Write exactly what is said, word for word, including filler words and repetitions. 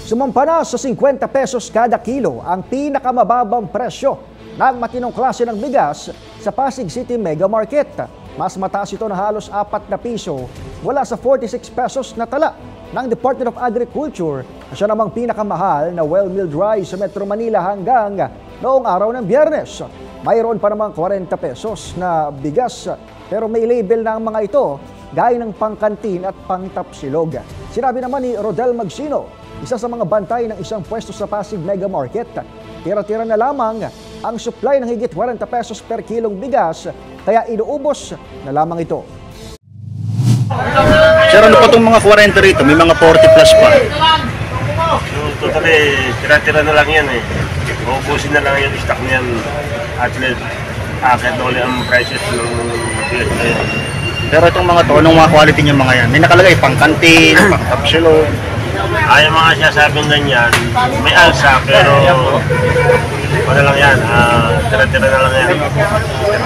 Sumampa na sa fifty pesos kada kilo ang pinakamababang presyo ng matinong klase ng bigas sa Pasig City Mega Market. Mas mataas ito na halos apat na piso mula sa forty-six pesos na tala ng Department of Agriculture na siya namang pinakamahal na well-milled rice sa Metro Manila hanggang noong araw ng Biyernes. Mayroon pa namang forty pesos na bigas pero may label na ang mga ito gaya ng pangkantin at pangtapsilog. Sinabi naman ni Rodel Magsino, isa sa mga bantay ng isang pwesto sa Pasig Mega Market, tira-tira na lamang ang supply ng higit forty pesos per kilong bigas kaya inuubos na lamang ito. Sir, ano pa itong mga forty rito? May mga forty plus pa. So, totally, tira-tira na lang yan eh. Uubusin na lang yung stock niyan. At least, akit na ulit ang prices ng bigas na yan. Pero itong mga to, anong mga quality niya mga yan? May nakalagay pang kantin, pang tapsilog. Ay, mga sasabing ganyan, may alsa pero ano lang yan, uh, tira-tira na lang yan.